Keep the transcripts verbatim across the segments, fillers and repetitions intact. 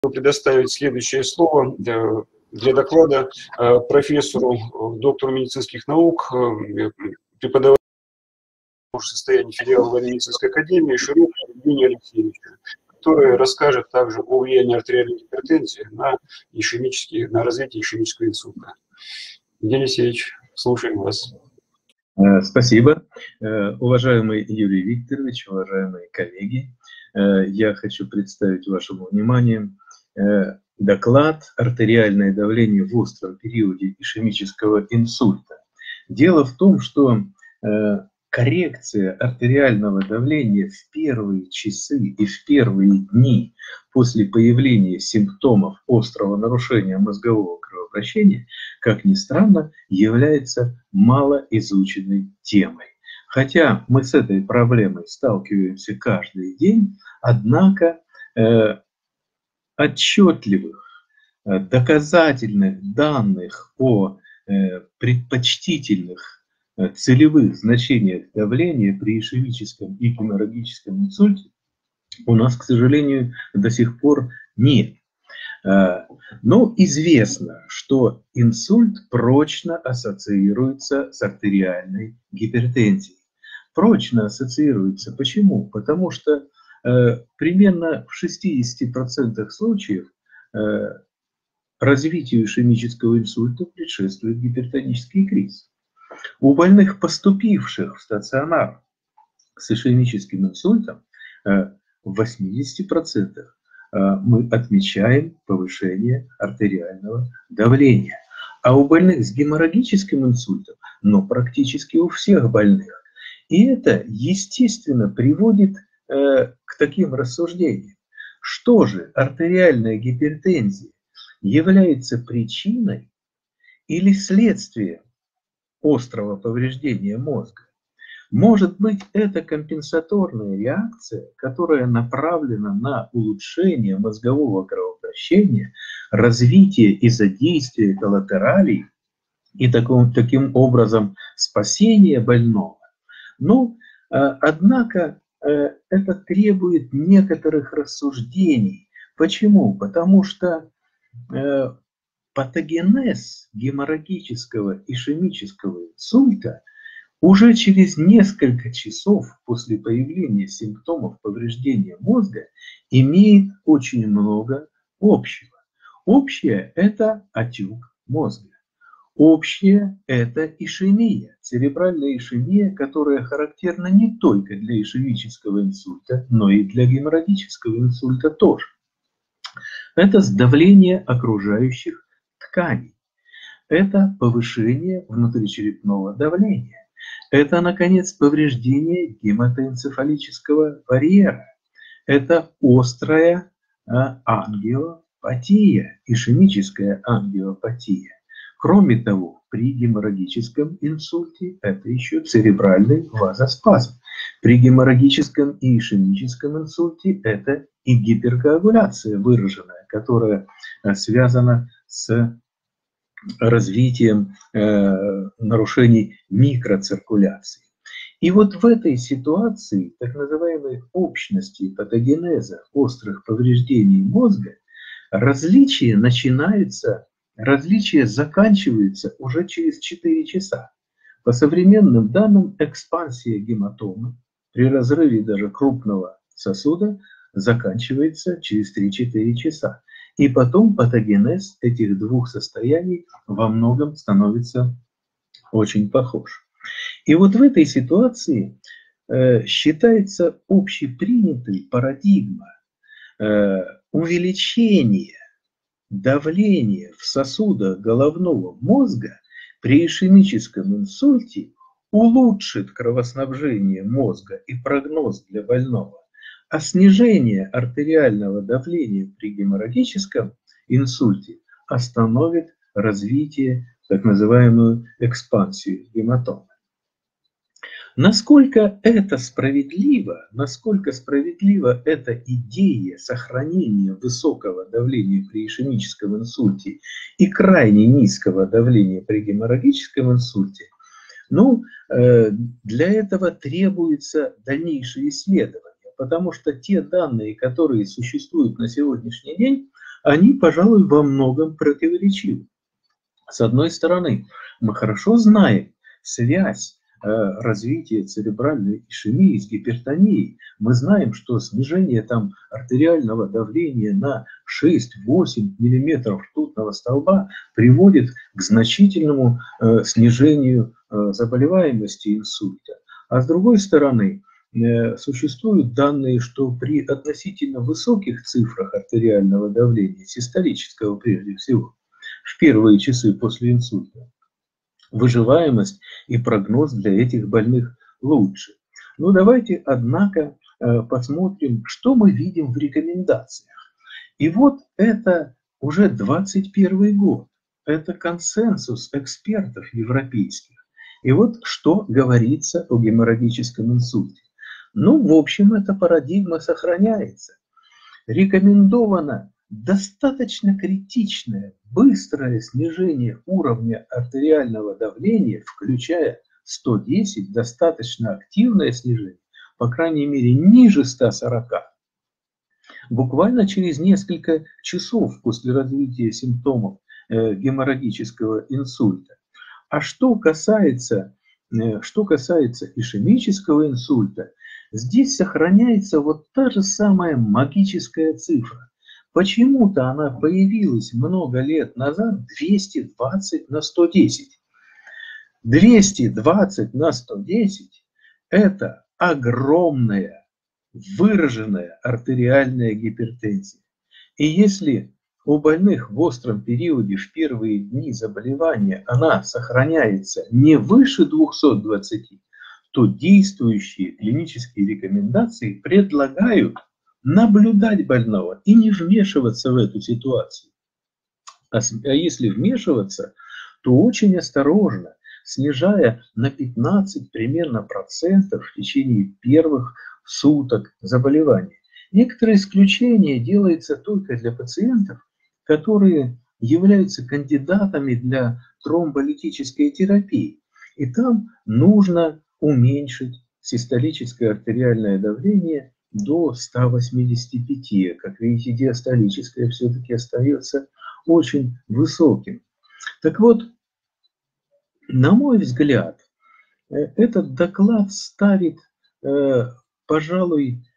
предоставить следующее слово для, для доклада профессору, доктору медицинских наук, преподавателю состояния филиала военно-медицинской академии Широкову Евгению Алексеевичу, который расскажет также о влиянии артериальной гипертензии на, ишемические, на развитие ишемического инсульта. Евгений Алексеевич, слушаем вас. Спасибо. Уважаемый Юрий Викторович, уважаемые коллеги, я хочу представить вашему вниманию доклад «Артериальное давление в остром периоде ишемического инсульта». Дело в том, что коррекция артериального давления в первые часы и в первые дни после появления симптомов острого нарушения мозгового кровообращения, как ни странно, является малоизученной темой. Хотя мы с этой проблемой сталкиваемся каждый день, однако э, отчетливых, э, доказательных данных о э, предпочтительных э, целевых значениях давления при ишемическом и геморрагическом инсульте у нас, к сожалению, до сих пор нет. Но известно, что инсульт прочно ассоциируется с артериальной гипертензией. Прочно ассоциируется. Почему? Потому что э, примерно в шестидесяти процентах случаев э, развитию ишемического инсульта предшествует гипертонический криз. У больных, поступивших в стационар с ишемическим инсультом, э, в восьмидесяти процентах мы отмечаем повышение артериального давления. А у больных с геморрагическим инсультом, но практически у всех больных. И это, естественно, приводит э, к таким рассуждениям. Что же, артериальная гипертензия является причиной или следствием острого повреждения мозга? Может быть, это компенсаторная реакция, которая направлена на улучшение мозгового кровообращения, развитие и задействие коллатералей и таким, таким образом спасение больного. Но, однако, это требует некоторых рассуждений. Почему? Потому что патогенез геморрагического ишемического инсульта уже через несколько часов после появления симптомов повреждения мозга имеет очень много общего. Общее – это отек мозга. Общее – это ишемия, церебральная ишемия, которая характерна не только для ишемического инсульта, но и для геморрагического инсульта тоже. Это сдавление окружающих тканей. Это повышение внутричерепного давления. Это, наконец, повреждение гематоэнцефалического барьера. Это острая ангиопатия, ишемическая ангиопатия. Кроме того, при геморрагическом инсульте это еще церебральный вазоспазм. При геморрагическом и ишемическом инсульте это и гиперкоагуляция выраженная, которая связана с развитием э, нарушений микроциркуляции. И вот в этой ситуации, так называемой общности патогенеза острых повреждений мозга, различия начинаются, различия заканчиваются уже через четыре часа. По современным данным, экспансия гематомы при разрыве даже крупного сосуда заканчивается через три-четыре часа. И потом патогенез этих двух состояний во многом становится очень похож. И вот в этой ситуации э, считается общепринятой парадигма э, увеличения давления в сосудах головного мозга при ишемическом инсульте улучшит кровоснабжение мозга и прогноз для больного. А снижение артериального давления при геморрагическом инсульте остановит развитие, так называемую экспансию гематомы. Насколько это справедливо, насколько справедлива эта идея сохранения высокого давления при ишемическом инсульте и крайне низкого давления при геморрагическом инсульте, ну, для этого требуются дальнейшие исследования. Потому что те данные, которые существуют на сегодняшний день, они, пожалуй, во многом противоречивы. С одной стороны, мы хорошо знаем связь э, развития церебральной ишемии с гипертонией. Мы знаем, что снижение там артериального давления на шесть-восемь миллиметров ртутного столба приводит к значительному э, снижению э, заболеваемости инсульта. А с другой стороны, э, существуют данные, что при относительно высоких цифрах артериального давления, систолического прежде всего, в первые часы после инсульта, выживаемость и прогноз для этих больных лучше. Но давайте, однако, посмотрим, что мы видим в рекомендациях. И вот это уже двадцать первый год. Это консенсус экспертов европейских. И вот что говорится о геморрагическом инсульте. Ну, в общем, эта парадигма сохраняется. Рекомендовано достаточно критичное, быстрое снижение уровня артериального давления, включая сто десять, достаточно активное снижение, по крайней мере, ниже ста сорока, буквально через несколько часов после развития симптомов э, геморрагического инсульта. А что касается, э, что касается ишемического инсульта, здесь сохраняется вот та же самая магическая цифра. Почему-то она появилась много лет назад, двести двадцать на сто десять. двести двадцать на сто десять – это огромная, выраженная артериальная гипертензия. И если у больных в остром периоде в первые дни заболевания она сохраняется не выше двухсот двадцати, то действующие клинические рекомендации предлагают наблюдать больного и не вмешиваться в эту ситуацию. А если вмешиваться, то очень осторожно, снижая на пятнадцать примерно процентов в течение первых суток заболевания. Некоторые исключения делаются только для пациентов, которые являются кандидатами для тромболитической терапии. И там нужно уменьшить систолическое артериальное давление до ста восьмидесяти пяти. Как видите, диастолическое все-таки остается очень высоким. Так вот, на мой взгляд, этот доклад ставит, пожалуй,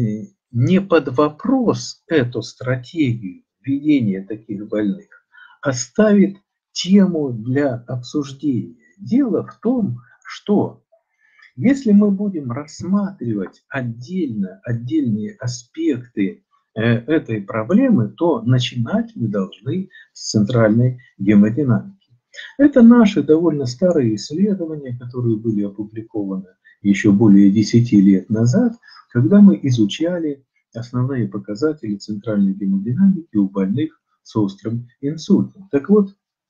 не под вопрос эту стратегию ведения таких больных, а ставит тему для обсуждения. Дело в том, что если мы будем рассматривать отдельно отдельные аспекты этой проблемы, то начинать мы должны с центральной гемодинамики. Это наши довольно старые исследования, которые были опубликованы еще более десяти лет назад, когда мы изучали основные показатели центральной гемодинамики у больных с острым инсультом. Так вот,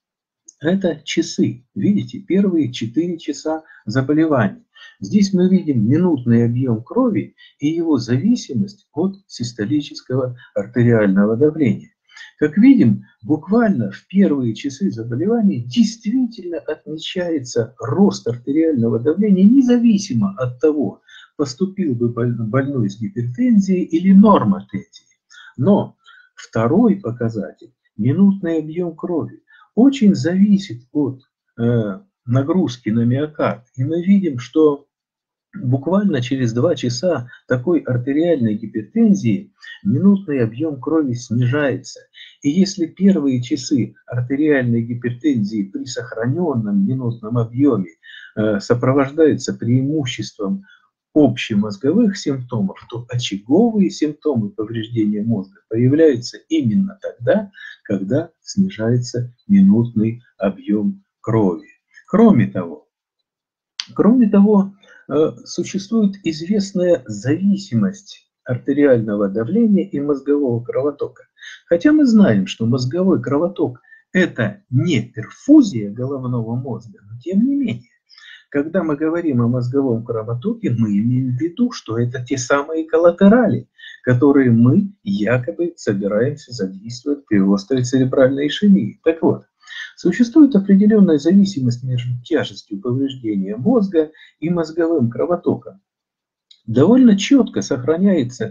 это часы. Видите, первые четыре часа заболевания. Здесь мы видим минутный объем крови и его зависимость от систолического артериального давления. Как видим, буквально в первые часы заболевания действительно отмечается рост артериального давления, независимо от того, поступил бы больной с гипертензией или нормотензией. Но второй показатель, минутный объем крови, очень зависит от э, нагрузки на миокард. И мы видим, что буквально через два часа такой артериальной гипертензии минутный объем крови снижается. И если первые часы артериальной гипертензии при сохраненном минутном объеме э, сопровождаются преимуществом общемозговых симптомов, то очаговые симптомы повреждения мозга появляются именно тогда, когда снижается минутный объем крови. Кроме того, кроме того, существует известная зависимость артериального давления и мозгового кровотока. Хотя мы знаем, что мозговой кровоток – это не перфузия головного мозга, но тем не менее, когда мы говорим о мозговом кровотоке, мы имеем в виду, что это те самые коллатерали, которые мы якобы собираемся задействовать при острой церебральной ишемии. Так вот, существует определенная зависимость между тяжестью повреждения мозга и мозговым кровотоком. Довольно четко сохраняется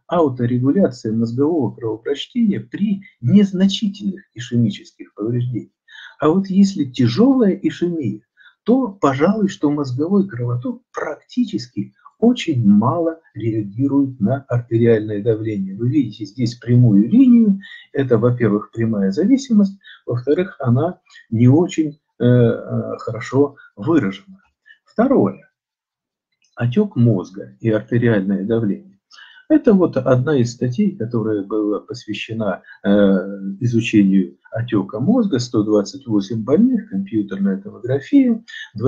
ауторегуляция мозгового кровообращения при незначительных ишемических повреждениях. А вот если тяжелая ишемия, то, пожалуй, что мозговой кровоток практически очень мало реагирует на артериальное давление. Вы видите здесь прямую линию. Это, во-первых, прямая зависимость, во-вторых, она не очень э, э, хорошо выражена. Второе. Отек мозга и артериальное давление. Это вот одна из статей, которая была посвящена э, изучению отека мозга. сто двадцать восемь больных, компьютерная томография,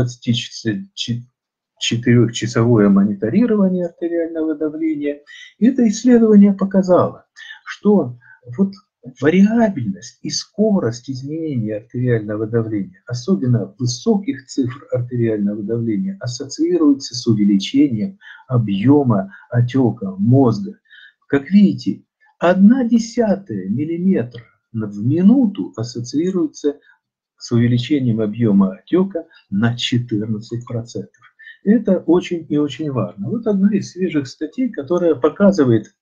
двадцатичасовое мониторирование артериального давления. И это исследование показало, что вот вариабельность и скорость изменения артериального давления, особенно высоких цифр артериального давления, ассоциируется с увеличением объема отека мозга. Как видите, одна десятая миллиметра в минуту ассоциируется с увеличением объема отека на четырнадцать процентов. Это очень и очень важно. Вот одна из свежих статей, которая показывает,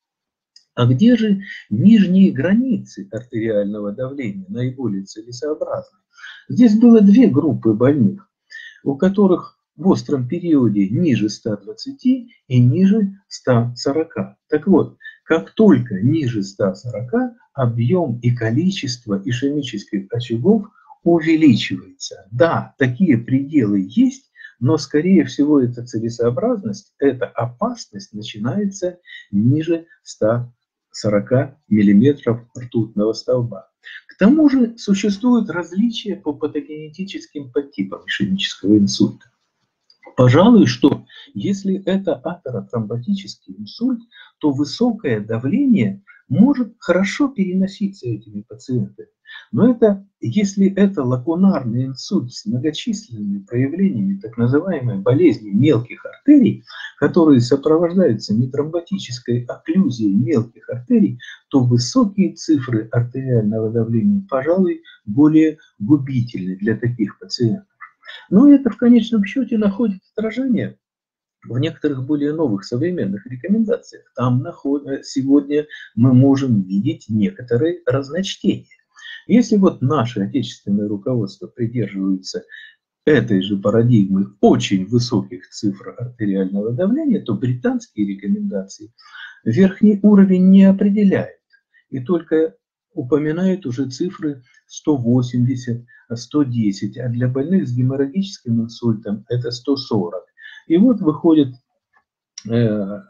а где же нижние границы артериального давления наиболее целесообразны. Здесь было две группы больных, у которых в остром периоде ниже ста двадцати и ниже ста сорока. Так вот, как только ниже ста сорока, объем и количество ишемических очагов увеличивается. Да, такие пределы есть, но, скорее всего, эта целесообразность, эта опасность начинается ниже ста сорока миллиметров ртутного столба. К тому же существуют различия по патогенетическим подтипам ишемического инсульта. Пожалуй, что если это атеротромботический инсульт, то высокое давление может хорошо переноситься этими пациентами. Но это, если это лакунарный инсульт с многочисленными проявлениями так называемой болезни мелких артерий, которые сопровождаются нетромботической окклюзией мелких артерий, то высокие цифры артериального давления, пожалуй, более губительны для таких пациентов. Но это в конечном счете находит отражение в некоторых более новых современных рекомендациях. Там сегодня мы можем видеть некоторые разночтения. Если вот наше отечественное руководство придерживается этой же парадигмы очень высоких цифр артериального давления, то британские рекомендации верхний уровень не определяют и только упоминают уже цифры сто восемьдесят — сто десять, а для больных с геморрагическим инсультом это сто сорок. И вот выходят э,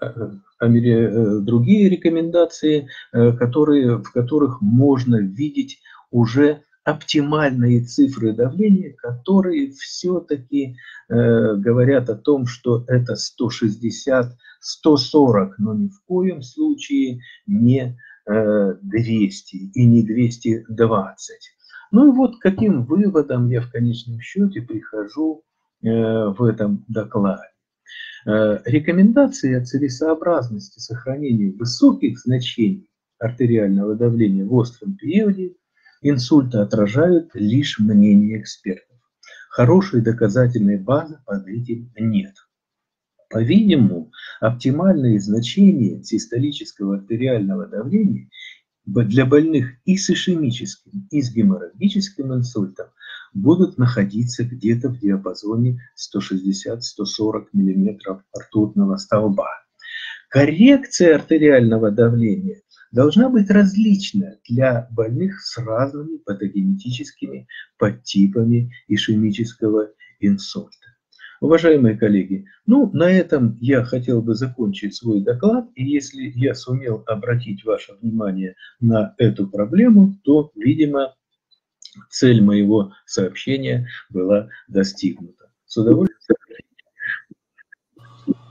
э, другие рекомендации, э, которые, в которых можно видеть уже оптимальные цифры давления, которые все-таки э, говорят о том, что это сто шестьдесят — сто сорок, но ни в коем случае не э, двести и не двести двадцать. Ну и вот к каким выводам я в конечном счете прихожу э, в этом докладе. Э, рекомендации о целесообразности сохранения высоких значений артериального давления в остром периоде инсульта отражают лишь мнение экспертов. Хорошей доказательной базы под этим нет. По-видимому, оптимальные значения систолического артериального давления для больных и с ишемическим, и с геморрагическим инсультом будут находиться где-то в диапазоне сто шестьдесят — сто сорок миллиметров ртутного столба. Коррекция артериального давления должна быть различна для больных с разными патогенетическими подтипами ишемического инсульта. Уважаемые коллеги, ну, на этом я хотел бы закончить свой доклад. И если я сумел обратить ваше внимание на эту проблему, то, видимо, цель моего сообщения была достигнута. С удовольствием.